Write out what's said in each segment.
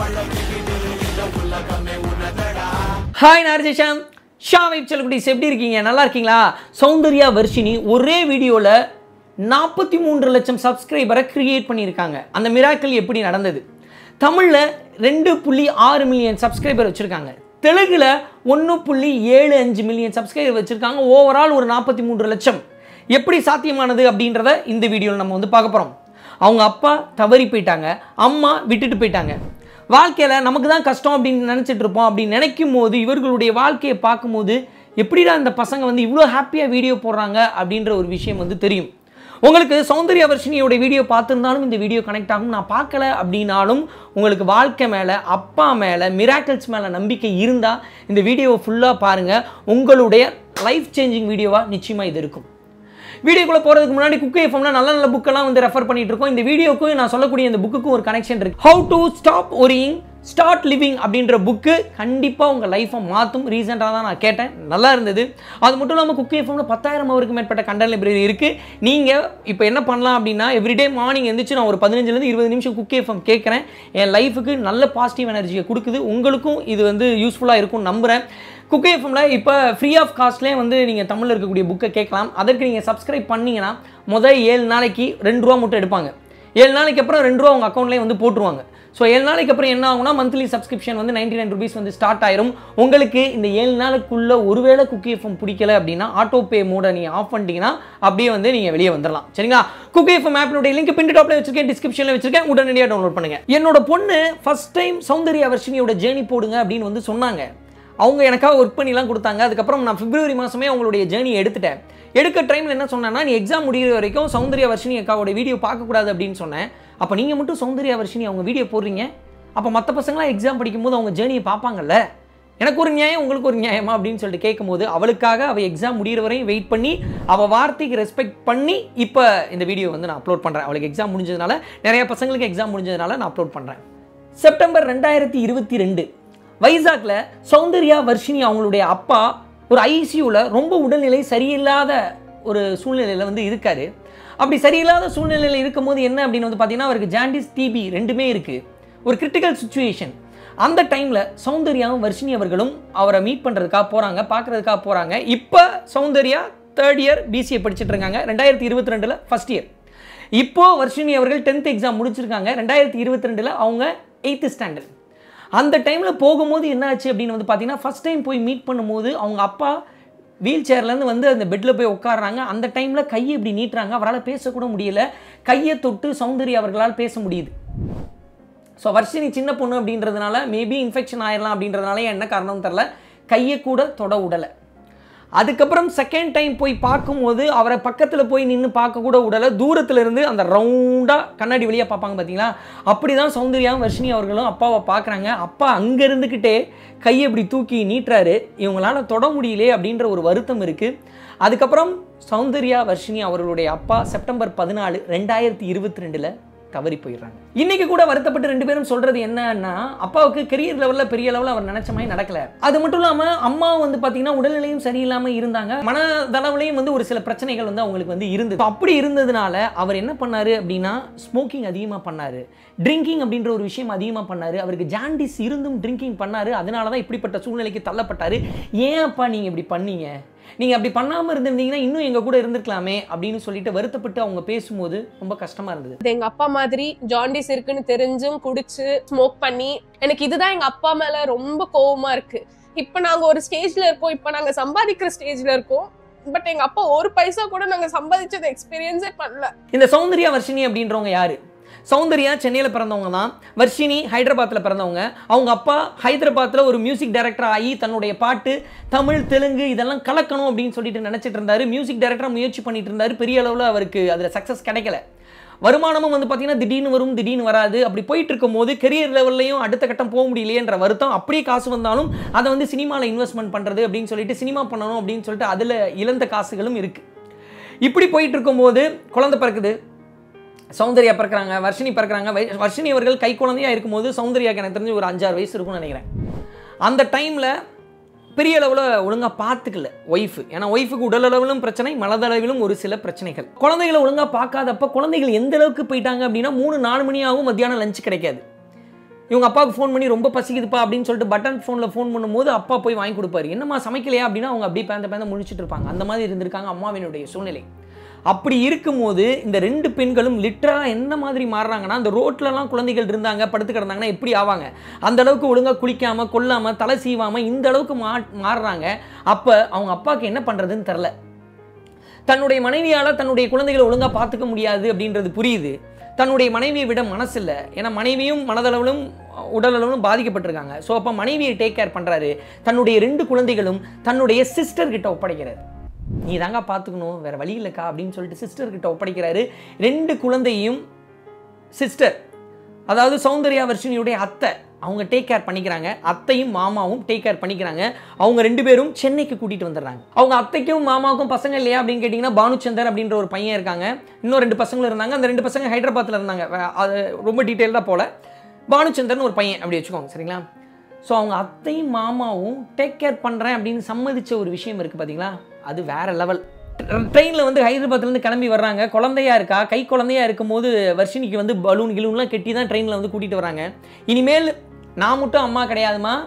Hi நார்ஜிஷாம் ஷா வைப் செல்குடிஸ் எப்படி இருக்கீங்க? நல்லா இருக்கீங்களா? சௌந்தர்யா வர்ஷினி ஒரே வீடியோவில் 43 லட்சம் சப்ஸ்கிரைபரை கிரியேட் பண்ணியிருக்காங்க. அந்த மிராக்கிள் எப்படி நடந்தது? தமிழில் 2.6 மில்லியன் சப்ஸ்கிரைபர் வச்சுருக்காங்க. தெலுங்கில் 1.75 மில்லியன் சப்ஸ்கிரைபர் வச்சுருக்காங்க. ஓவரால் ஒரு 43 லட்சம். எப்படி சாத்தியமானது அப்படின்றத இந்த வீடியோவில் நம்ம வந்து பார்க்க போகிறோம். அவங்க அப்பா தவறி போயிட்டாங்க, அம்மா விட்டுட்டு போயிட்டாங்க. வாழ்க்கையில் நமக்கு தான் கஷ்டம் அப்படின்னு நினச்சிட்டு இருப்போம். அப்படின்னு நினைக்கும் போது இவர்களுடைய வாழ்க்கையை பார்க்கும்போது எப்படிடா இந்த பசங்க வந்து இவ்வளோ ஹாப்பியாக வீடியோ போடுறாங்க அப்படின்ற ஒரு விஷயம் வந்து தெரியும். உங்களுக்கு சௌந்தர்யா வர்ஷினியோட வீடியோ பார்த்துருந்தாலும் இந்த வீடியோ கனெக்ட் ஆகும். நான் பார்க்கல அப்படின்னாலும் உங்களுக்கு வாழ்க்கை மேலே, அப்பா மேலே, மிராக்கிள்ஸ் மேலே நம்பிக்கை இருந்தால் இந்த வீடியோவை ஃபுல்லாக பாருங்கள். உங்களுடைய லைஃப் சேஞ்சிங் வீடியோவாக நிச்சயமாக இது இருக்கும். வீடியோக்குள்ளே போகிறதுக்கு முன்னாடி குக்கு எஃப்எம்ல நல்ல புக்கெல்லாம் வந்து ரெஃபர் பண்ணிட்டு இருக்கோம். இந்த வீடியோக்கும் நான் சொல்லக்கூடிய இந்த புக்குக்கும் ஒரு கனெக்ஷன் இருக்குது. How to stop worrying start living அப்படின்ற புக்கு கண்டிப்பாக உங்கள் லைஃப்பை மாற்றும். ரீசெண்டாக தான் நான் கேட்டேன், நல்லா இருந்தது. அது மட்டும் இல்லாமல் குக்கு எஃப்எம்ல 10,000 ஹவருக்கு மேற்பட்ட கண்டென்ட் லைப்ரரி இருக்குது. நீங்கள் இப்போ என்ன பண்ணலாம் அப்படின்னா, எவ்ரிடே மார்னிங் எழுந்திரிச்சு நான் ஒரு 15லேருந்து 20 நிமிஷம் குக்கு எஃப்எம் கேட்குறேன். என் லைஃபுக்கு நல்ல பாசிட்டிவ் எனர்ஜியை கொடுக்குது. உங்களுக்கும் இது வந்து யூஸ்ஃபுல்லாக இருக்கும்னு நம்புகிறேன். குக்கு எஃப்எம்ல இப்போ ஃப்ரீ ஆஃப் காஸ்ட்லேயே வந்து நீங்கள் தமிழில் இருக்கக்கூடிய புக்கை கேட்கலாம். அதற்கு நீங்கள் சப்ஸ்கிரைப் பண்ணிங்கன்னா முதல் 7 நாளைக்கு 2 ரூபா மட்டும் எடுப்பாங்க. 7 நாளைக்கு அப்புறம் 2 ரூபா உங்கள் அக்கௌண்ட்லேயே வந்து போட்டுருவாங்க. ஸோ 7 நாளைக்கு அப்புறம் என்ன ஆகும்னா மந்த்லி சப்ஸ்கிரிப்ஷன் வந்து 99 ருபீஸ் வந்து ஸ்டார்ட் ஆயிரும். உங்களுக்கு இந்த 7 நாளுக்குள்ளே ஒருவேளை குக்கு எஃப்எம் பிடிக்கல அப்படின்னா ஆட்டோ பே மோட நீங்கள் ஆஃப் பண்ணிட்டீங்கன்னா அப்படியே வந்து நீங்கள் வெளியே வந்துடலாம். சரிங்களா? குக்கு எஃப்எம் ஆப்பினுடைய லிங்க் பின் டாப்ல வச்சிருக்கேன், டிஸ்கிரிப்ஷனில் வச்சிருக்கேன். உடனடியாக டவுன்லோட் பண்ணுங்க. என்னோட பொண்ணு ஃபர்ஸ்ட் டைம் சௌந்தர்யா வர்ஷினியோட ஜேர்னி போடுங்க அப்படின்னு வந்து சொன்னாங்க. அவங்க எனக்காக ஒர்க் பண்ணிலாம் கொடுத்தாங்க. அதுக்கப்புறம் நான் பிப்ரவரி மாதமே அவங்களுடைய ஜேர்னியை எடுத்துட்டேன். எடுக்க டைமில் என்ன சொன்னேன்னா, நீ எக்ஸாம் முடிகிற வரைக்கும் சௌந்தர்யா வர்ஷினி அக்காவோட வீடியோ பார்க்கக்கூடாது அப்படின்னு சொன்னேன். அப்போ நீங்கள் மட்டும் சௌந்தர்யா வர்ஷினி அவங்க வீடியோ போடுறீங்க, அப்போ மற்ற பசங்களாம் எக்ஸாம் படிக்கும்போது அவங்க ஜேர்னியை பார்ப்பாங்கல்ல, எனக்கு ஒரு நியாயம் உங்களுக்கு ஒரு நியாயமா அப்படின்னு சொல்லிட்டு கேட்கும்போது அவளுக்காக அவள் எக்ஸாம் முடிகிற வரையும் வெயிட் பண்ணி அவள் வார்த்தைக்கு ரெஸ்பெக்ட் பண்ணி இப்போ இந்த வீடியோ வந்து நான் அப்லோட் பண்ணுறேன். அவளுக்கு எக்ஸாம் முடிஞ்சதுனால, நிறைய பசங்களுக்கு எக்ஸாம் முடிஞ்சதுனால நான் அப்லோட் பண்ணுறேன். செப்டம்பர் 2022 வைசாக்ல சௌந்தர்யா வர்ஷினி அவங்களுடைய அப்பா ஒரு ஐசியூவில் ரொம்ப உடல்நிலை சரியில்லாத ஒரு சூழ்நிலையில் வந்து இருக்காரு. அப்படி சரியில்லாத சூழ்நிலையில் இருக்கும்போது என்ன அப்படின்னு வந்து பார்த்தீங்கன்னா, அவருக்கு ஜாண்டிஸ், டிபி ரெண்டுமே இருக்குது. ஒரு கிரிட்டிக்கல் சுச்சுவேஷன். அந்த டைமில் சௌந்தர்யாவும் வர்ஷினி அவர்களும் அவரை மீட் பண்ணுறதுக்காக போகிறாங்க, பார்க்குறதுக்காக போகிறாங்க. இப்போ சௌந்தர்யா 3rd இயர் பிசிஏ படிச்சுட்டு இருக்காங்க. 2022 ஃபர்ஸ்ட் இயர். இப்போது வர்ஷினி அவர்கள் 10th எக்ஸாம் முடிச்சிருக்காங்க. 2022 அவங்க 8th ஸ்டாண்டர்ட். அந்த டைமில் போகும்போது என்ன ஆச்சு அப்படின்னு வந்து பார்த்தீங்கன்னா, ஃபஸ்ட் டைம் போய் மீட் பண்ணும்போது அவங்க அப்பா வீல் சேர்லேருந்து வந்து அந்த பெட்டில் போய் உட்காடுறாங்க. அந்த டைமில் கையை இப்படி நீட்டுறாங்க. அவரால் பேசக்கூட முடியல. கையை தொட்டு சௌந்தர்யா அவர்களால் பேச முடியுது. ஸோ வர்ஷினி சின்ன பொண்ணு அப்படின்றதுனால மேபி இன்ஃபெக்ஷன் ஆயிடலாம் அப்படின்றதுனால என்ன காரணம் தெரில, கையை கூட தொட உடலை. அதுக்கப்புறம் செகண்ட் டைம் போய் பார்க்கும்போது அவரை பக்கத்தில் போய் நின்று பார்க்கக்கூட விடலை. தூரத்தில் இருந்து அந்த ரவுண்டாக கண்ணாடி வழியாக பார்ப்பாங்க பார்த்தீங்களா, அப்படி தான் சௌந்தர்யாவும் வர்ஷினி அவர்களும் அப்பாவை பார்க்குறாங்க. அப்பா அங்கே இருந்துக்கிட்டே கையை இப்படி தூக்கி நீட்டுறாரு. இவங்களால் தொட முடியலே அப்படின்ற ஒரு வருத்தம் இருக்குது. அதுக்கப்புறம் சௌந்தர்யா வர்ஷினி அவர்களுடைய அப்பா செப்டம்பர் 14, 2022 தவறி போயிடுறாங்க. இன்னைக்கு கூட வருத்தப்பட்டு 2 பேரும் சொல்றது என்னன்னா, அப்பாவுக்கு கெரியர் லெவலில் பெரிய லெவலில் அவர் நினைச்ச மாதிரி நடக்கல. அது மட்டும் இல்லாமல் அம்மா வந்து பார்த்தீங்கன்னா உடல்நிலையும் சரியில்லாமல் இருந்தாங்க. மனதளவுலையும் வந்து ஒரு சில பிரச்சனைகள் வந்து அவங்களுக்கு வந்து இருந்தது. அப்படி இருந்ததுனால அவர் என்ன பண்ணாரு அப்படின்னா, ஸ்மோக்கிங் அதிகமாக பண்ணாரு, ட்ரிங்கிங் அப்படின்ற ஒரு விஷயம் அதிகமாக பண்ணாரு. அவருக்கு ஜாண்டிஸ் இருந்தும் ட்ரிங்கிங் பண்ணாரு. அதனால தான் இப்படிப்பட்ட சூழ்நிலைக்கு தள்ளப்பட்டாரு. ஏன் அப்பா நீங்கள் இப்படி பண்ணீங்க, நீங்கள் அப்படி பண்ணாமல் இருந்திருந்தீங்கன்னா இன்னும் எங்கள் கூட இருந்திருக்கலாமே அப்படின்னு சொல்லிட்டு வருத்தப்பட்டு அவங்க பேசும்போது ரொம்ப கஷ்டமாக இருந்தது. எங்கள் அப்பா மாதிரி ஜாண்டிஸ் இருக்குன்னு தெரிஞ்சும் குடிச்சு ஸ்மோக் பண்ணி எனக்கு இதுதான் எங்கள் அப்பா மேலே ரொம்ப கோவமாக இருக்குது. இப்போ நாங்கள் ஒரு ஸ்டேஜில் இருக்கோம், இப்போ நாங்கள் சம்பாதிக்கிற ஸ்டேஜில் இருக்கோம். பட் எங்கள் அப்பா ஒரு பைசா கூட நாங்கள் சம்பாதிச்சது எக்ஸ்பீரியன்ஸே பண்ணல. இந்த சௌந்தர்யா வர்ஷினி அப்படின்றவங்க யாரு? சௌந்தர்யா சென்னையில் பிறந்தவங்க தான். வர்ஷினி ஹைதராபாத்தில் பிறந்தவங்க. அவங்க அப்பா ஹைதராபாத்தில் ஒரு மியூசிக் டைரக்டர் ஆகி தன்னுடைய பாட்டு தமிழ், தெலுங்கு இதெல்லாம் கலக்கணும் அப்படின்னு சொல்லிட்டு நினச்சிட்டு இருந்தார். மியூசிக் டைரக்டராக முயற்சி பண்ணிட்டு இருந்தார். பெரிய அளவில் அவருக்கு அதில் சக்ஸஸ் கிடைக்கல. வருமானமும் வந்து பார்த்தீங்கன்னா திடீர்னு வரும், திடீர்னு வராது. அப்படி போயிட்டு இருக்கும்போது கெரியர் லெவல்லையும் அடுத்த கட்டம் போக முடியலையேன்ற வருத்தம். அப்படியே காசு வந்தாலும் அதை வந்து சினிமாவில் இன்வெஸ்ட்மெண்ட் பண்ணுறது அப்படின்னு சொல்லிட்டு சினிமா பண்ணணும் அப்படின்னு சொல்லிட்டு அதில் இழந்த காசுகளும் இருக்குது. இப்படி போயிட்டு இருக்கும்போது குழந்தை பிறக்குது. சௌந்தர்யா பிறக்கிறாங்க, வர்ஷினி பிறக்கிறாங்க. வர்ஷினி அவர்கள் கை குழந்தையாக இருக்கும்போது சௌந்தர்யாவுக்கு எனக்கு தெரிஞ்சு ஒரு 5-6 வயசு இருக்கும்னு நினைக்கிறேன். அந்த டைமில் பெரிய அளவில் ஒழுங்காக பார்த்துக்கல ஒய்ஃபு. ஏன்னா ஒய்ஃபுக்கு உடல் அளவிலும் பிரச்சனை, மனதளவிலும் ஒரு சில பிரச்சனைகள். குழந்தைகளை ஒழுங்காக பார்க்காதப்ப குழந்தைகள் எந்த அளவுக்கு போயிட்டாங்க அப்படின்னா 3-4 மணி ஆகும், மத்தியானம் லஞ்ச் கிடைக்காது. இவங்க அப்பாவுக்கு ஃபோன் பண்ணி ரொம்ப பசிக்குதுப்பா அப்படின்னு சொல்லிட்டு பட்டன் ஃபோனில் ஃபோன் பண்ணும்போது அப்பா போய் வாங்கி கொடுப்பாரு. என்னம்மா சமைக்கலையா அப்படின்னா அவங்க அப்படியே பேந்த முழிச்சிட்டு இருப்பாங்க. அந்த மாதிரி இருந்திருக்காங்க அம்மாவினுடைய சூழ்நிலை. அப்படி இருக்கும்போது இந்த 2 பெண்களும் லிட்டரலாக என்ன மாதிரி மாறுறாங்கன்னா, அந்த ரோட்லலாம் குழந்தைகள் இருந்தாங்க படுத்து கிடந்தாங்கன்னா எப்படி ஆவாங்க, அந்த அளவுக்கு ஒழுங்காக குளிக்காமல் கொல்லாமல் தலை சீவாமல் இந்த அளவுக்கு மாறுறாங்க. அப்போ அவங்க அப்பாவுக்கு என்ன பண்ணுறதுன்னு தெரில. தன்னுடைய மனைவியால் தன்னுடைய குழந்தைகளை ஒழுங்காக பார்த்துக்க முடியாது அப்படின்றது புரியுது. தன்னுடைய மனைவியை விட மனசு இல்லை. ஏன்னா மனைவியும் மனதளவிலும் உடலளவிலும் பாதிக்கப்பட்டிருக்காங்க. ஸோ அப்போ மனைவியை டேக் கேர் பண்ணுறாரு. தன்னுடைய 2 குழந்தைகளும் தன்னுடைய சிஸ்டர்கிட்ட ஒப்படைக்கிறார். நீ தாங்க பார்த்துக்கணும், வேற வழி இல்லைக்கா அப்படின்னு சொல்லிட்டு சிஸ்டர்கிட்ட ஒப்படைக்கிறாரு. 2 குழந்தையும் சிஸ்டர், அதாவது சௌந்தர்யா வர்ஷினியுடைய அத்தை, அவங்க டேக் கேர் பண்ணிக்கிறாங்க. அத்தையும் மாமாவும் டேக் கேர் பண்ணிக்கிறாங்க. அவங்க 2 பேரும் சென்னைக்கு கூட்டிகிட்டு வந்துடுறாங்க. அவங்க அத்தைக்கும் மாமாவுக்கும் பசங்க இல்லையா அப்படின்னு கேட்டிங்கன்னா, பானுச்சந்தர் அப்படின்ற ஒரு பையன் இருக்காங்க. இன்னும் 2 பசங்களும் இருந்தாங்க. அந்த 2 பசங்க ஹைதராபாத்தில் இருந்தாங்க. அது ரொம்ப டீட்டெயில்டாக போல. பானுச்சந்தர்னு ஒரு பையன் அப்படி வச்சுக்கோங்க, சரிங்களா? ஸோ அவங்க அத்தையும் மாமாவும் டேக் கேர் பண்ணுறேன் அப்படின்னு சம்மதிச்ச ஒரு விஷயம் இருக்குது பார்த்தீங்களா, அது வேற லெவல். ட்ரெயினில் வந்து ஹைதராபாத்லேருந்து கிளம்பி வர்றாங்க. குழந்தையா இருக்கா, கை குழந்தையா இருக்கும்போது வர்ஷினிக்கு வந்து பலூன் கிலூன்லாம் கட்டி தான் ட்ரெயினில் வந்து கூட்டிகிட்டு வராங்க. இனிமேல் நான் மட்டும் அம்மா கிடையாதுமா,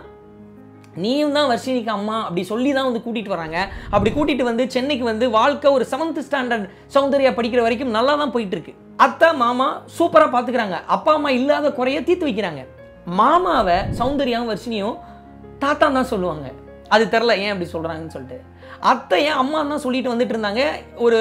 நீயும் தான் வர்ஷினிக்கு அம்மா அப்படி சொல்லி தான் வந்து கூட்டிகிட்டு வராங்க. அப்படி கூட்டிகிட்டு வந்து சென்னைக்கு வந்து வாழ்க்கை ஒரு 7th ஸ்டாண்டர்ட் சௌந்தர்யா படிக்கிற வரைக்கும் நல்லா தான் போயிட்டு இருக்கு. அத்தை மாமா சூப்பராக பார்த்துக்கிறாங்க. அப்பா அம்மா இல்லாத குறைய தீர்த்து வைக்கிறாங்க. மாமாவை சௌந்தர்யாவும் வர்ஷினியும் தாத்தா தான் சொல்லுவாங்க. அது தெரில ஏன் அப்படி சொல்கிறாங்கன்னு சொல்லிட்டு. அத்தையை அம்மா தான் சொல்லிட்டு வந்துட்டு இருந்தாங்க. ஒரு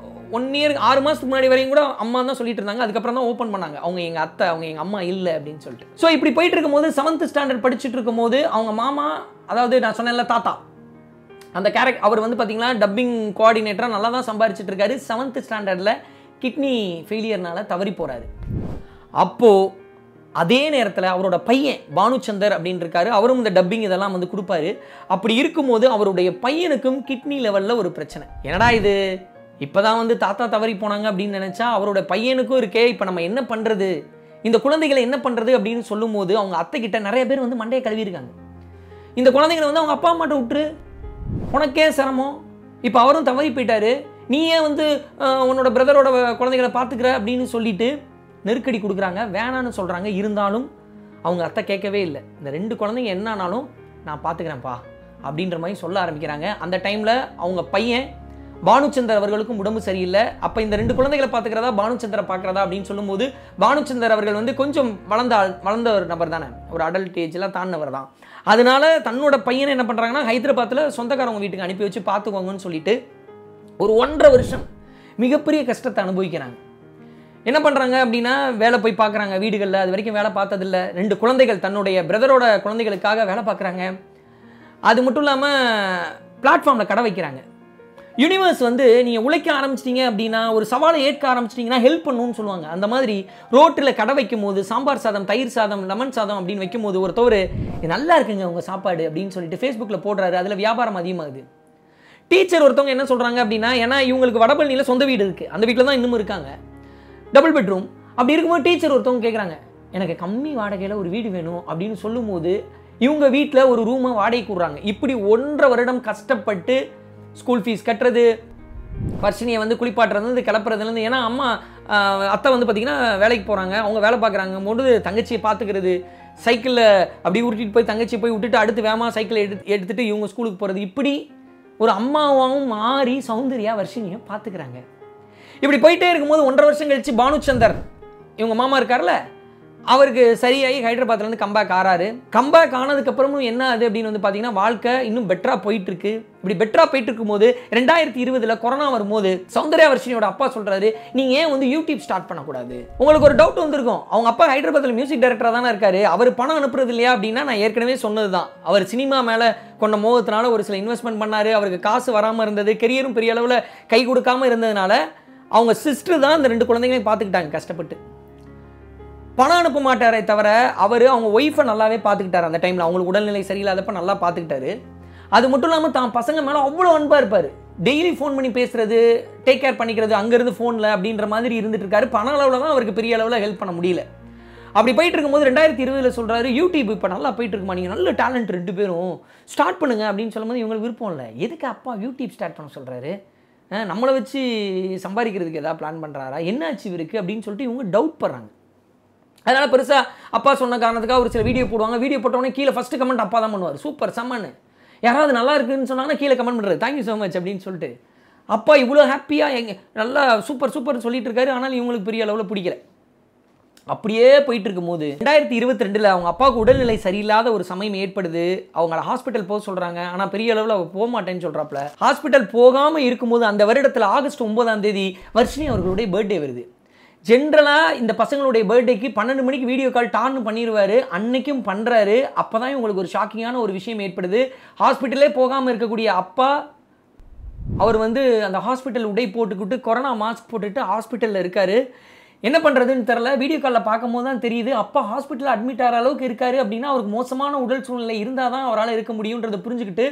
1 year 6 மாதத்துக்கு முன்னாடி வரையும் கூட அம்மா தான் சொல்லிட்டு இருந்தாங்க. அதுக்கப்புறம் தான் ஓப்பன் பண்ணாங்க அவங்க எங்கள் அத்தை, அவங்க எங்கள் அம்மா இல்லை அப்படின்னு சொல்லிட்டு. ஸோ இப்படி போயிட்டு இருக்கும்போது 7th ஸ்டாண்டர்ட் படிச்சுட்டு இருக்கும்போது அவங்க மாமா, அதாவது நான் சொன்னேன்ல தாத்தா, அந்த அவர் வந்து பார்த்தீங்கன்னா டப்பிங் கோஆர்டினேட்டராக நல்லா தான் சம்பாரிச்சிட்டு இருக்காரு. 7th ஸ்டாண்டர்டில் கிட்னி ஃபெயிலியர்னால தவறி போகிறாரு. அப்போது அதே நேரத்தில் அவரோட பையன் பானுச்சந்தர் அப்படின்னு இருக்காரு. அவரும் இந்த டப்பிங் இதெல்லாம் வந்து கொடுப்பாரு. அப்படி இருக்கும்போது அவருடைய பையனுக்கும் கிட்னி லெவலில் ஒரு பிரச்சனை. என்னடா இது, இப்போதான் வந்து தாத்தா தவறி போனாங்க அப்படின்னு நினச்சா அவரோட பையனுக்கும் இருக்கே, இப்போ நம்ம என்ன பண்ணுறது, இந்த குழந்தைகளை என்ன பண்ணுறது அப்படின்னு சொல்லும்போது அவங்க அத்தை கிட்ட நிறைய பேர் வந்து மண்டையை கழுவிருக்காங்க. இந்த குழந்தைங்களை வந்து அவங்க அப்பா அம்மாட்ட விட்டுரு, உனக்கே சிரமம், இப்போ அவரும் தவறி போயிட்டாரு, நீ ஏன் வந்து உன்னோட பிரதரோட குழந்தைகளை பார்த்துக்கிற அப்படின்னு சொல்லிட்டு நெருக்கடி கொடுக்குறாங்க. வேணான்னு சொல்கிறாங்க. இருந்தாலும் அவங்க அத்தை கேட்கவே இல்லை. இந்த 2 குழந்தைங்க என்ன ஆனாலும் நான் பார்த்துக்கிறேன்ப்பா அப்படின்ற மாதிரி சொல்ல ஆரம்பிக்கிறாங்க. அந்த டைமில் அவங்க பையன் பானுச்சந்தர் அவர்களுக்கும் உடம்பு சரியில்லை. அப்போ இந்த 2 குழந்தைகளை பார்த்துக்கிறதா பானுச்சந்தரை பார்க்குறதா அப்படின்னு சொல்லும்போது பானுச்சந்தர் அவர்கள் வந்து கொஞ்சம் வளர்ந்த ஒரு நபர் தானே, ஒரு அடல்ட் ஏஜ்லாம் தாண்டினவர் தான். அதனால தன்னோட பையனை என்ன பண்ணுறாங்கன்னா ஹைதராபாத்தில் சொந்தக்காரவங்க வீட்டுக்கு அனுப்பி வச்சு பார்த்துக்கோங்கன்னு சொல்லிட்டு ஒரு 1.5 வருஷம் மிகப்பெரிய கஷ்டத்தை அனுபவிக்கிறாங்க. என்ன பண்ணுறாங்க அப்படின்னா வேலை போய் பார்க்குறாங்க வீடுகளில். அது வரைக்கும் வேலை பார்த்ததில்லை. 2 குழந்தைகள் தன்னுடைய பிரதரோட குழந்தைகளுக்காக வேலை பார்க்குறாங்க. அது மட்டும் இல்லாமல் பிளாட்ஃபார்மில் கடை வைக்கிறாங்க. யூனிவர்ஸ் வந்து நீங்கள் உழைக்க ஆரம்பிச்சிட்டிங்க அப்படின்னா, ஒரு சவாலை ஏற்க ஆரம்பிச்சிட்டிங்கன்னா ஹெல்ப் பண்ணணும்னு சொல்லுவாங்க. அந்த மாதிரி ரோட்டில் கடை வைக்கும் போது சாம்பார் சாதம், தயிர் சாதம், லெமன் சாதம் அப்படின்னு வைக்கும்போது ஒருத்தவர் நல்லா இருக்குங்க உங்கள் சாப்பாடு அப்படின்னு சொல்லிட்டு ஃபேஸ்புக்கில் போடுறாரு. அதில் வியாபாரம் அதிகமாகுது. டீச்சர் ஒருத்தவங்க என்ன சொல்கிறாங்க அப்படின்னா, ஏன்னா இவங்களுக்கு வடபழனியில் சொந்த வீடு இருக்குது, அந்த வீட்டில் தான் இன்னமும் இருக்காங்க, டபுள் பெட்ரூம். அப்படி இருக்கும்போது டீச்சர் ஒருத்தவங்க கேட்குறாங்க, எனக்கு கம்மி வாடகையில் ஒரு வீடு வேணும் அப்படின்னு சொல்லும்போது இவங்க வீட்டில் ஒரு ரூமை வாடகை கூடுறாங்க. இப்படி 1.5 வருடம் கஷ்டப்பட்டு ஸ்கூல் ஃபீஸ் கட்டுறது, வர்ஷினியை வந்து குளிப்பாட்டுறது, கிளப்புறதுலேருந்து, ஏன்னா அம்மா அத்தை வந்து பார்த்திங்கன்னா வேலைக்கு போகிறாங்க, அவங்க வேலை பார்க்குறாங்க போது தங்கச்சியை பார்த்துக்கிறது, சைக்கிளில் அப்படி உருட்டிட்டு போய் தங்கச்சியை போய் விட்டுட்டு அடுத்து வேமா சைக்கிளை எடுத்துகிட்டு இவங்க ஸ்கூலுக்கு போகிறது, இப்படி ஒரு அம்மாவும் மாறி சௌந்தர்யா வர்ஷினியை பார்த்துக்கிறாங்க. இப்படி போயிட்டே இருக்கும்போது 1.5 வருஷம் கழிச்சு பானுச்சந்தர் இவங்க மாமா இருக்கார்ல, அவருக்கு சரியாகி ஹைதராபாத்லேருந்து கம்பேக் ஆறாரு. கம்பேக் ஆனதுக்கப்புறமும் என்ன ஆகுது அப்படின்னு வந்து பார்த்தீங்கன்னா வாழ்க்கை இன்னும் பெட்டராக போயிட்டுருக்கு. இப்படி பெட்டராக போயிட்டு இருக்கும்போது 2020 கொரோனா வரும்போது சௌந்தர்யா வர்ஷினியோட அப்பா சொல்கிறாரு, நீங்கள் ஏன் வந்து யூடியூப் ஸ்டார்ட் பண்ணக்கூடாது? உங்களுக்கு ஒரு டவுட் வந்திருக்கும், அவங்க அப்பா ஹைதராபாத்தில் மியூசிக் டைரக்டராக தானே இருக்காரு, அவர் பணம் அனுப்புறது இல்லையா அப்படின்னா, நான் ஏற்கனவே சொன்னது தான், அவர் சினிமா மேலே கொண்ட மோகத்தினால ஒரு சில இன்வெஸ்ட்மெண்ட் பண்ணார், அவருக்கு காசு வராமல் இருந்தது, கெரியரும் பெரிய அளவில் கை கொடுக்காமல் இருந்ததுனால அவங்க சிஸ்டர் தான் இந்த 2 குழந்தைங்களையும் பார்த்துக்கிட்டாங்க கஷ்டப்பட்டு. பணம் அனுப்ப மாட்டாரே தவிர அவர் அவங்க ஒய்ஃபை நல்லாவே பார்த்துக்கிட்டார். அந்த டைமில் அவங்களுக்கு உடல்நிலை சரியில்லாதப்ப நல்லா பார்த்துக்கிட்டாரு. அது மட்டும் இல்லாமல் தான் பசங்க மேலே அவ்வளோ அன்பாக இருப்பார். டெய்லி ஃபோன் பண்ணி பேசுறது, டேக் கேர் பண்ணிக்கிறது அங்கேருந்து ஃபோனில் அப்படின்ற மாதிரி இருந்துட்டு இருக்காரு. பண அளவில் தான் அவருக்கு பெரிய அளவில் ஹெல்ப் பண்ண முடியல. அப்படி போயிட்டு இருக்கும்போது 2020 சொல்கிறாரு, யூடியூப் இப்போ நல்லா போயிட்டு இருக்குமா, நீங்கள் நல்ல டேலண்ட் 2 பேரும் ஸ்டார்ட் பண்ணுங்க அப்படின்னு சொல்லும்போது இவங்களுக்கு விருப்பம் இல்லை. எதுக்கு அப்பா யூடியூப் ஸ்டார்ட் பண்ண சொல்கிறாரு, நம்மளை வச்சு சம்பாதிக்கிறதுக்கு எதாவது பிளான் பண்ணுறாரா, என்னாச்சு இவருக்கு அப்படின்னு சொல்லிட்டு இவங்க டவுட் பண்ணுறாங்க. அதனால் பெருசாக அப்பா சொன்ன காரணத்துக்காக ஒரு சில வீடியோ போடுவாங்க. வீடியோ போட்டோடனே கீழே ஃபஸ்ட்டு கமெண்ட் அப்பா தான் பண்ணுவார். சூப்பர் செம்மன்னு. யாராவது நல்லா இருக்குன்னு சொன்னாங்கன்னா கீழே கமெண்ட் பண்ணுறது, தேங்க்யூ ஸோ மச் அப்படின்னு சொல்லிட்டு. அப்பா இவ்வளோ ஹாப்பியாக நல்லா சூப்பர் சூப்பர்னு சொல்லிட்டு இருக்காரு. ஆனால் இவங்களுக்கு பெரிய அளவில் பிடிக்கல. அப்படியே போயிட்டு இருக்கும்போது 2022 அவங்க அப்பாவுக்கு உடல்நிலை சரியில்லாத ஒரு சமயம் ஏற்படுது. அவங்கள ஹாஸ்பிட்டல் போக சொல்கிறாங்க. ஆனால் பெரிய அளவில் அவள் போக மாட்டேன்னு சொல்கிறாப்புல. ஹாஸ்பிட்டல் போகாமல் இருக்கும்போது அந்த வருடத்தில் ஆகஸ்ட் 9ஆம் தேதி வர்ஷினி அவர்களுடைய பர்த்டே வருது. ஜென்ரலாக இந்த பசங்களுடைய பர்த்டேக்கு 12 மணிக்கு வீடியோ கால் டான்னு பண்ணிடுவார். அன்னைக்கும் பண்ணுறாரு. அப்போ தான் இவங்களுக்கு ஒரு ஷாக்கிங்கான ஒரு விஷயம் ஏற்படுது. ஹாஸ்பிட்டலே போகாமல் இருக்கக்கூடிய அப்பா அவர் அந்த ஹாஸ்பிட்டல் உடை போட்டுக்கிட்டு கொரோனா மாஸ்க் போட்டுட்டு ஹாஸ்பிட்டலில் இருக்கார். என்ன பண்ணுறதுன்னு தெரில. வீடியோ காலில் பார்க்கும்போது தான் தெரியுது அப்பா ஹாஸ்பிட்டலில் அட்மிட் ஆகிற அளவுக்கு இருக்காரு. அப்படின்னா அவருக்கு மோசமான உடல் சூழ்நிலை இருந்தால் தான் அவரால் இருக்க முடியுன்றதை புரிஞ்சுக்கிட்டு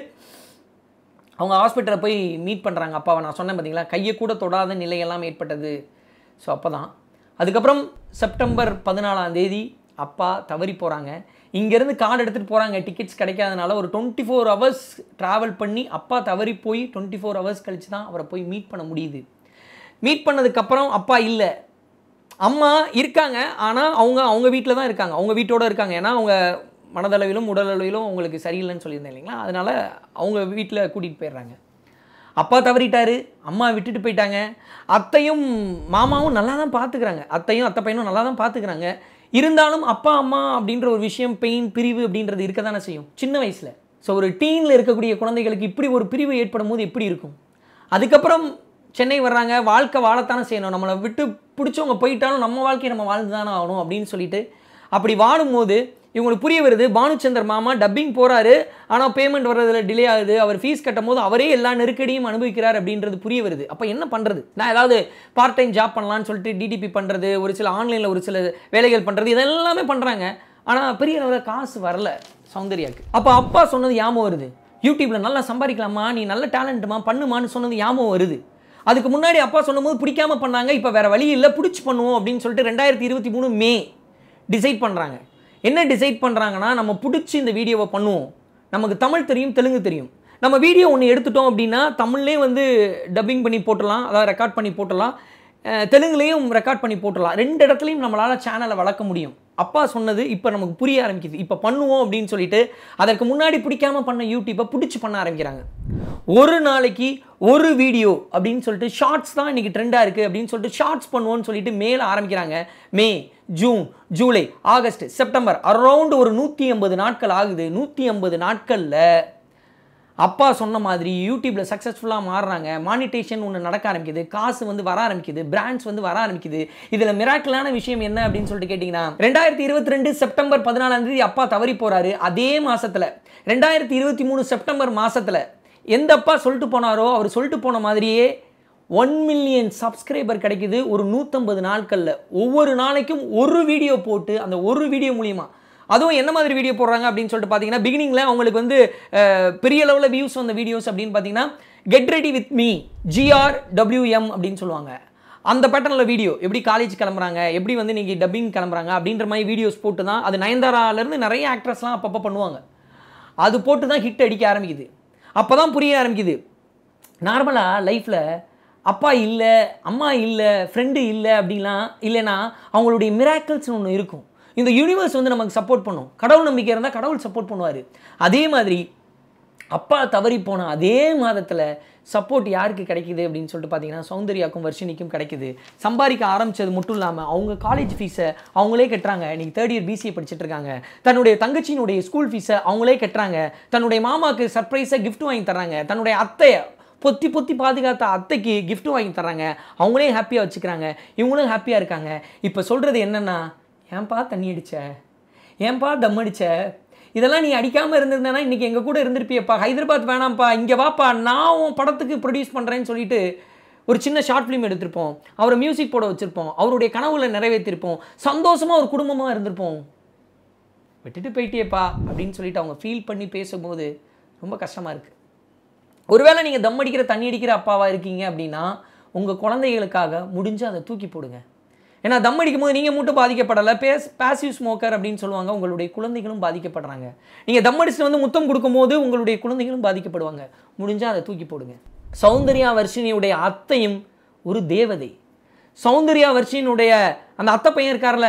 அவங்க ஹாஸ்பிட்டலில் போய் மீட் பண்ணுறாங்க அப்பாவை. நான் சொன்னேன் பார்த்தீங்களா, கையை கூட தொடாத நிலையெல்லாம் ஏற்பட்டது. ஸோ அப்போ தான் அதுக்கப்புறம் செப்டம்பர் 14ஆம் தேதி அப்பா தவறி போகிறாங்க. இங்கேருந்து கார்டு எடுத்துகிட்டு போகிறாங்க. டிக்கெட்ஸ் கிடைக்காதனால ஒரு 24 ஹவர்ஸ் ட்ராவல் பண்ணி அப்பா தவறி போய் 24 ஹவர்ஸ் கழித்து தான் அவரை போய் மீட் பண்ண முடியுது. மீட் பண்ணதுக்கப்புறம் அப்பா இல்லை, அம்மா இருக்காங்க. ஆனால் அவங்க வீட்டில் தான் இருக்காங்க. அவங்க வீட்டோடு இருக்காங்க. ஏன்னா அவங்க மனதளவிலும் உடலளவிலும் அவங்களுக்கு சரியில்லைன்னு சொல்லியிருந்தேன் இல்லைங்களா. அதனால் அவங்க வீட்டில் கூட்டிகிட்டு போயிடுறாங்க. அப்பா தவறிட்டாரு, அம்மா விட்டுட்டு போயிட்டாங்க. அத்தையும் மாமாவும் நல்லா தான் பார்த்துக்கிறாங்க. அத்தையும் அத்தை பையனும் நல்லா தான் பார்த்துக்கிறாங்க. இருந்தாலும் அப்பா அம்மா அப்படின்ற ஒரு விஷயம், பெயின், பிரிவு அப்படின்றது இருக்க தானே செய்யும் சின்ன வயசில். ஸோ ஒரு டீனில் இருக்கக்கூடிய குழந்தைகளுக்கு இப்படி ஒரு பிரிவு ஏற்படும் போது எப்படி இருக்கும்? அதுக்கப்புறம் சென்னை வர்றாங்க. வாழ்க்கை வாழத்தானே செய்யணும். நம்மளை விட்டு பிடிச்சவங்க போயிட்டாலும் நம்ம வாழ்க்கையை நம்ம வாழ்ந்து தானே ஆகணும் அப்படின்னு சொல்லிட்டு அப்படி வாழும்போது இவங்களுக்கு புரிய வருது. பானுச்சந்தர் மாமா டப்பிங் போகிறாரு, ஆனால் பேமெண்ட் வர்றதில் டிலே ஆகுது. அவர் ஃபீஸ் கட்டும் போது அவரே எல்லா நெருக்கடியும் அனுபவிக்கிறார் அப்படின்றது புரிய வருது. அப்போ என்ன பண்ணுறது? நான் ஏதாவது பார்ட் டைம் ஜாப் பண்ணலான்னு சொல்லிட்டு டிடிபி பண்ணுறது, ஒரு சில ஆன்லைனில் ஒரு சில வேலைகள் பண்ணுறது, இதெல்லாமே பண்ணுறாங்க. ஆனால் பெரிய அளவில் காசு வரல சௌந்தர்யாவுக்கு. அப்போ அப்பா சொன்னது ஞாபகம் வருது, யூடியூப்பில் நல்லா சம்பாதிக்கலாமா, நீ நல்ல டேலண்ட்டுமா, பண்ணுமான்னு சொன்னது ஞாபகம் வருது. அதுக்கு முன்னாடி அப்பா சொன்னபோது பிடிக்காம பண்ணாங்க. இப்போ வேறு வழி இல்லை, பிடிச்சி பண்ணுவோம் அப்படின்னு சொல்லிட்டு 2023 மே டிசைட் பண்ணுறாங்க. என்ன டிசைட் பண்ணுறாங்கன்னா, நம்ம பிடிச்சி இந்த வீடியோவை பண்ணுவோம். நமக்கு தமிழ் தெரியும், தெலுங்கு தெரியும். நம்ம வீடியோ ஒன்று எடுத்துட்டோம் அப்படின்னா தமிழ்லேயே டப்பிங் பண்ணி போட்டுடலாம், அதாவது ரெக்கார்ட் பண்ணி போட்டுடலாம், தெலுங்குலேயும் ரெக்கார்ட் பண்ணி போட்டுடலாம். 2 இடத்துலையும் நம்மளால் சேனலை வளர்க்க முடியும். அப்பா சொன்னது இப்போ நமக்கு புரிய ஆரம்பிக்குது. இப்போ பண்ணுவோம் அப்படின்னு சொல்லிட்டு அதற்கு முன்னாடி பிடிக்காமல் பண்ண யூடியூப்பை பிடிச்சி பண்ண ஆரம்பிக்கிறாங்க. ஒரு நாளைக்கு ஒரு வீடியோ அப்படின்னு சொல்லிட்டு ஷார்ட்ஸ் தான் இன்றைக்கி ட்ரெண்டாக இருக்குது அப்படின்னு சொல்லிட்டு ஷார்ட்ஸ் பண்ணுவோன்னு சொல்லிட்டு மேலே ஆரம்பிக்கிறாங்க. May, June, July, August, September, around ஒரு 180 நாட்கள் ஆகுது. 180 நாட்களில் அப்பா சொன்ன மாதிரி யூடியூப்பில் சக்ஸஸ்ஃபுல்லாக மாறுறாங்க. மானிட்டேஷன் ஒன்று நடக்க ஆரம்பிக்குது, காசு வர ஆரம்பிக்குது, பிராண்ட்ஸ் வர ஆரம்பிக்குது. இதில் மிராக்கிளான விஷயம் என்ன அப்படின்னு சொல்லிட்டு கேட்டிங்கன்னா, 2022 செப்டம்பர் 14ஆம் தேதி அப்பா தவறி போகிறாரு. அதே மாதத்தில் 2023 செப்டம்பர் மாதத்தில் எந்த அப்பா சொல்லிட்டு போனாரோ அவர் சொல்லிட்டு போன மாதிரியே 1 மில்லியன் சப்ஸ்கிரைபர் கிடைக்குது ஒரு 150 நாட்களில். ஒவ்வொரு நாளைக்கும் ஒரு வீடியோ போட்டு அந்த ஒரு வீடியோ மூலிமா, அதுவும் என்ன மாதிரி வீடியோ போடுறாங்க அப்படின்னு சொல்லிட்டு பார்த்தீங்கன்னா, பிகினிங்கில் அவங்களுக்கு பெரிய லெவலில் வியூஸ் வந்த வீடியோஸ் அப்படின்னு பார்த்தீங்கன்னா, get ready with me GRWM அப்படின்னு சொல்லுவாங்க. அந்த பேட்டர்னில் வீடியோ, எப்படி காலேஜ் கிளம்புறாங்க, எப்படி நீங்கள் டப்பிங் கிளம்புறாங்க அப்படின்ற மாதிரி வீடியோஸ் போட்டு தான், அது நயன்தாராலேருந்து நிறைய ஆக்ட்ரஸ்லாம் அப்பப்போ பண்ணுவாங்க. அது போட்டு தான் ஹிட் அடிக்க ஆரம்பிக்குது. அப்போ தான் புரிய ஆரம்பிக்குது, நார்மலாக லைஃப்பில் அப்பா இல்லை, அம்மா இல்லை, ஃப்ரெண்டு இல்லை அப்படின்லாம் இல்லைன்னா அவங்களுடைய மிராக்கிள்ஸ்னு ஒன்று இருக்கும். இந்த யூனிவர்ஸ் நமக்கு சப்போர்ட் பண்ணும். கடவுள் நம்பிக்கை இருந்தால் கடவுள் சப்போர்ட் பண்ணுவார். அதே மாதிரி அப்பா தவறி போன அதே மாதத்தில் சப்போர்ட் யாருக்கு கிடைக்குது அப்படின்னு சொல்லிட்டு பார்த்தீங்கன்னா, சௌந்தர்யாக்கும் வர்ஷினிக்கும் கிடைக்குது. சம்பாதிக்க ஆரம்பித்தது மட்டும் இல்லாமல் அவங்க காலேஜ் ஃபீஸை அவங்களே கட்டுறாங்க. இன்றைக்கி 3rd இயர் BCA படிச்சுட்டு இருக்காங்க. தன்னுடைய தங்கச்சியினுடைய ஸ்கூல் ஃபீஸை அவங்களே கட்டுறாங்க. தன்னுடைய மாமாவுக்கு சர்ப்ரைஸாக கிஃப்ட் வாங்கி தர்றாங்க. தன்னுடைய அத்தையை பொத்தி பொத்தி பாதுகாத்த அத்தைக்கு கிஃப்ட் வாங்கி தர்றாங்க. அவங்களே ஹாப்பியாக வச்சுக்கிறாங்க, இவங்களும் ஹாப்பியாக இருக்காங்க. இப்போ சொல்கிறது என்னென்னா, ஏன்பா தண்ணி அடித்த, ஏன்பா தம் அடித்த, இதெல்லாம் நீ அடிக்காமல் இருந்திருந்தேன்னா இன்றைக்கி எங்கள் கூட இருந்திருப்பியப்பா, ஹைதராபாத் வேணாம்ப்பா, இங்கே வாப்பா, நான் உன் படத்துக்கு ப்ரொடியூஸ் பண்ணுறேன்னு சொல்லிட்டு ஒரு சின்ன ஷார்ட் ஃபிலிம் எடுத்திருப்போம், அவரை மியூசிக் போட வச்சுருப்போம், அவருடைய கனவுல நிறைவேற்றிருப்போம், சந்தோஷமாக ஒரு குடும்பமாக இருந்திருப்போம். விட்டுட்டு போயிட்டியப்பா அப்படின்னு சொல்லிட்டு அவங்க ஃபீல் பண்ணி பேசும்போது ரொம்ப கஷ்டமாக இருக்குது. ஒருவேளை நீங்கள் தம் அடிக்கிற தண்ணி அடிக்கிற அப்பாவாக இருக்கீங்க அப்படின்னா உங்கள் குழந்தைகளுக்காக முடிஞ்சு அதை தூக்கி போடுங்க. ஏன்னா தம் அடிக்கும் போது நீங்கள் மட்டும் பாதிக்கப்படலை, பாசிவ் ஸ்மோக்கர் அப்படின்னு சொல்லுவாங்க, உங்களுடைய குழந்தைகளும் பாதிக்கப்படுறாங்க. நீங்கள் தம் அடிச்சுட்டு முத்தம் கொடுக்கும்போது உங்களுடைய குழந்தைகளும் பாதிக்கப்படுவாங்க. முடிஞ்சால் அதை தூக்கி போடுங்க. சௌந்தர்யா வர்ஷினியுடைய அத்தையும் ஒரு தேவதை. சௌந்தர்யா வர்ஷினியுடைய அந்த அத்தை பையன் இருக்கார்ல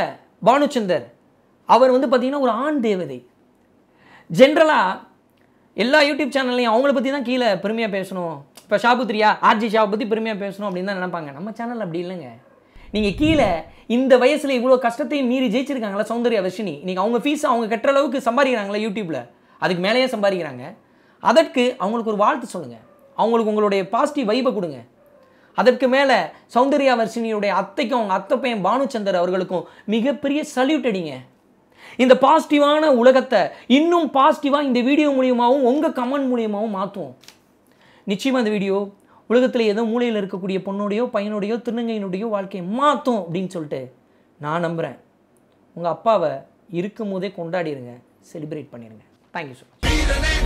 பானுச்சந்தர் அவர் வந்து பார்த்தீங்கன்னா ஒரு ஆண் தேவதை. ஜென்ரலாக எல்லா யூடியூப் சேனல்லையும் அவங்கள பற்றி தான் கீழே பெருமையாக பேசணும். இப்போ ஷாபுத்ரியா ஆர்ஜி ஷாவை பற்றி பெருமையாக பேசணும் அப்படின்னு தான் நினைப்பாங்க. நம்ம சேனல் அப்படி இல்லைங்க. நீங்கள் கீழே இந்த வயசில் இவ்வளோ கஷ்டத்தையும் மீறி ஜெயிச்சிருக்காங்களா சௌந்தர்யா வர்ஷினி. இன்றைக்கி அவங்க ஃபீஸ் அவங்க கட்டுற அளவுக்கு சம்பாதிக்கிறாங்களா யூடியூப்பில், அதுக்கு மேலேயே சம்பாதிக்கிறாங்க. அதற்கு அவங்களுக்கு ஒரு வாழ்த்து சொல்லுங்கள், அவங்களுக்கு உங்களுடைய பாசிட்டிவ் வைப்பை கொடுங்க. அதற்கு மேலே சௌந்தர்யா வர்ஷினியுடைய அத்தைக்கும் அவங்க அத்தை பையன் பானுச்சந்தர் அவர்களுக்கும் மிகப்பெரிய சல்யூட் அடிங்க. இந்த பாசிட்டிவான உலகத்தை இன்னும் பாசிட்டிவாக இந்த வீடியோ மூலியமாகவும் உங்கள் கமெண்ட் மூலியமாகவும் மாற்றுவோம். நிச்சயமாக இந்த வீடியோ உலகத்தில் ஏதோ மூலையில் இருக்கக்கூடிய பொண்ணுடையோ பையனுடையோ திருநங்கையினுடையோ வாழ்க்கையை மாற்றும் அப்படின்னு சொல்லிட்டு நான் நம்புகிறேன். உங்கள் அப்பாவை இருக்கும் போதே கொண்டாடிடுங்க, செலிப்ரேட் பண்ணிடுங்க. Thank you so much.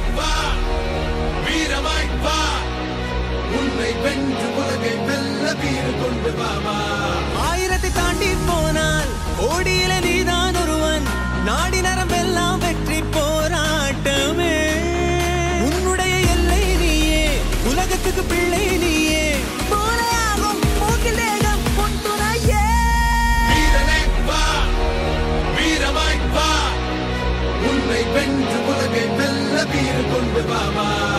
ஆயிரத்தை தாண்டி போனால் ஓடியில நீதான் ஒருவன், நாடி நரம்பெல்லாம் வெற்றி போராட்டமே. உன்னுடைய எல்லை நீயே, உலகத்துக்கு பிள்ளை நீயே, போலையாகும் மூக்கில் தேகம் உன் துணையே. வீரமாய் வா, உன்னை வென்று உலகை வெல்ல வீறு கொண்டு வாமா.